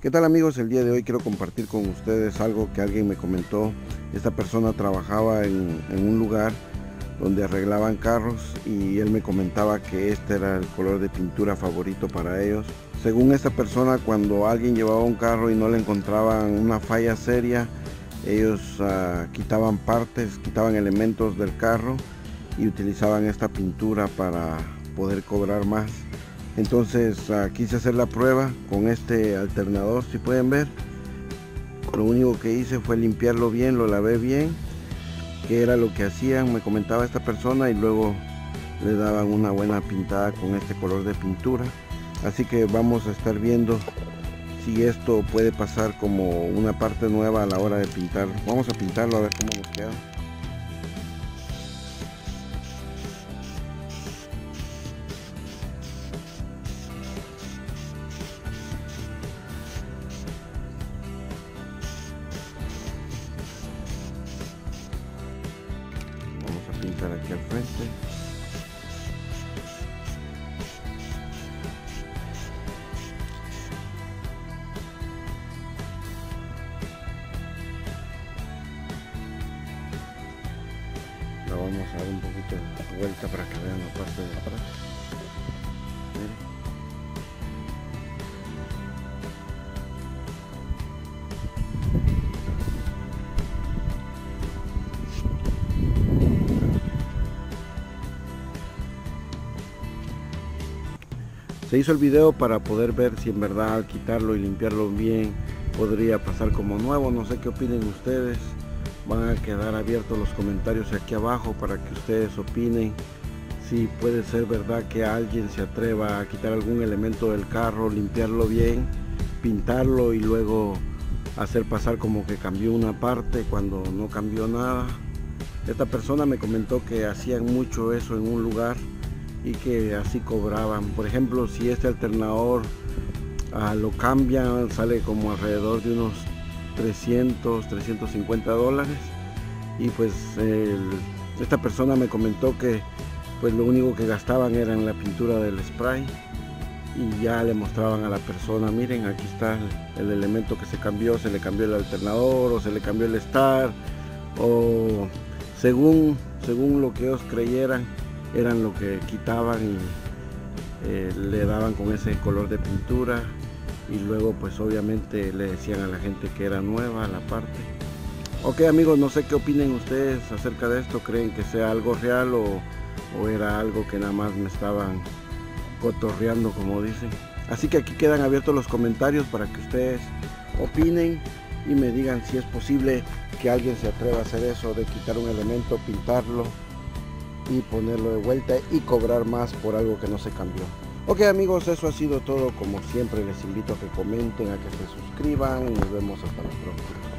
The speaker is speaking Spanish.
¿Qué tal amigos? El día de hoy quiero compartir con ustedes algo que alguien me comentó. Esta persona trabajaba en un lugar donde arreglaban carros y él me comentaba que este era el color de pintura favorito para ellos. Según esta persona, cuando alguien llevaba un carro y no le encontraban una falla seria, ellos quitaban partes, quitaban elementos del carro y utilizaban esta pintura para poder cobrar más. Entonces quise hacer la prueba con este alternador. Si pueden ver, lo único que hice fue limpiarlo bien, lo lavé bien, que era lo que hacían, me comentaba esta persona, y luego le daban una buena pintada con este color de pintura. Así que vamos a estar viendo si esto puede pasar como una parte nueva a la hora de pintarlo. Vamos a pintarlo a ver cómo nos queda. Vamos a pintar aquí al frente. La vamos a dar un poquito de vuelta para que vean la parte de atrás. Miren. Se hizo el video para poder ver si en verdad al quitarlo y limpiarlo bien podría pasar como nuevo. No sé qué opinen ustedes. Van a quedar abiertos los comentarios aquí abajo para que ustedes opinen si puede ser verdad que alguien se atreva a quitar algún elemento del carro, limpiarlo bien, pintarlo y luego hacer pasar como que cambió una parte cuando no cambió nada. Esta persona me comentó que hacían mucho eso en un lugar y que así cobraban. Por ejemplo, si este alternador lo cambian, sale como alrededor de unos 350 dólares. Y pues esta persona me comentó que pues lo único que gastaban era en la pintura del spray, y ya le mostraban a la persona: miren, aquí está el elemento que se cambió, se le cambió el alternador o se le cambió el start, o según lo que ellos creyeran eran lo que quitaban y le daban con ese color de pintura, y luego pues obviamente le decían a la gente que era nueva la parte. Ok amigos, no sé qué opinen ustedes acerca de esto. ¿Creen que sea algo real o era algo que nada más me estaban cotorreando, como dicen? Así que aquí quedan abiertos los comentarios para que ustedes opinen y me digan si es posible que alguien se atreva a hacer eso de quitar un elemento, pintarlo y ponerlo de vuelta y cobrar más por algo que no se cambió. Ok amigos, eso ha sido todo. Como siempre les invito a que comenten, a que se suscriban y nos vemos hasta la próxima.